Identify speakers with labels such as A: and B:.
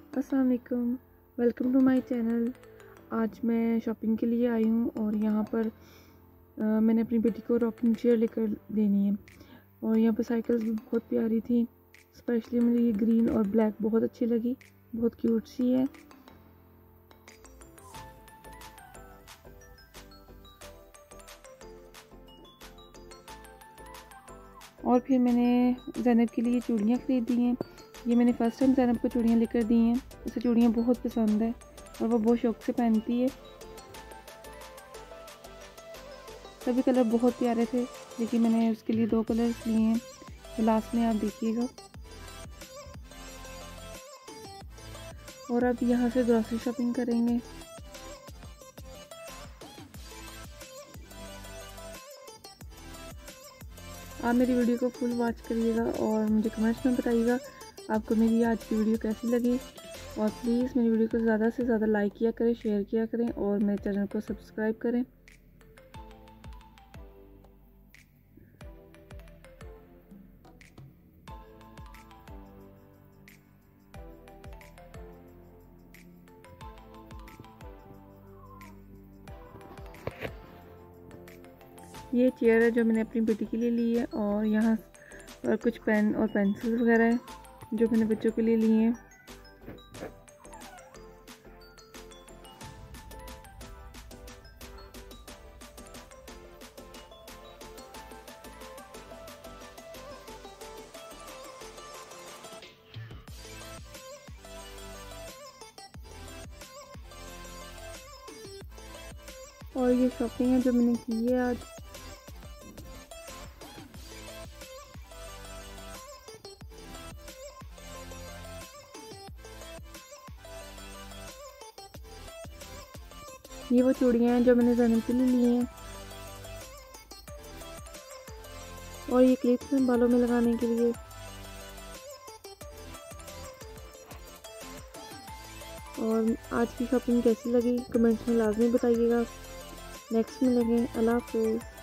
A: अस्सलाम वालेकुम, welcome to my channel. आज मैं शॉपिंग के लिए आई हूँ और यहाँ पर मैंने अपनी बेटी को रॉकिंग चेयर लेकर देनी है। और यहाँ पर साइकिल्स भी बहुत प्यारी थी, स्पेशली मुझे ये ग्रीन और ब्लैक बहुत अच्छी लगी, बहुत क्यूट सी है। और फिर मैंने ज़ैनब के लिए चूड़ियाँ ख़रीदी हैं। ये मैंने फ़र्स्ट टाइम ज़ैनब को चूड़ियाँ लेकर दी हैं। उसे चूड़ियाँ बहुत पसंद है और वो बहुत शौक़ से पहनती है। सभी कलर बहुत प्यारे थे, लेकिन मैंने उसके लिए 2 कलर्स लिए हैं, तो लास्ट में आप देखिएगा। और अब यहाँ से ग्रॉसरी शॉपिंग करेंगे। आप मेरी वीडियो को फुल वॉच करिएगा और मुझे कमेंट्स में बताइएगा आपको मेरी आज की वीडियो कैसी लगी। और प्लीज़ मेरी वीडियो को ज़्यादा से ज़्यादा लाइक किया करें, शेयर किया करें और मेरे चैनल को सब्सक्राइब करें। ये चेयर है जो मैंने अपनी बेटी के लिए ली है और यहाँ पर कुछ पेन और पेंसिल वगैरह है जो मैंने बच्चों के लिए लिए हैं। और ये शॉपिंग है जो मैंने की है आज। ये वो चूड़ियाँ हैं जो मैंने ज़ैनब के लिए ली हैं और ये क्लिप्स हैं बालों में लगाने के लिए। और आज की शॉपिंग कैसी लगी कमेंट्स में लाजमी बताइएगा। नेक्स्ट मिलेंगे। अल्लाह हाफ़िज़।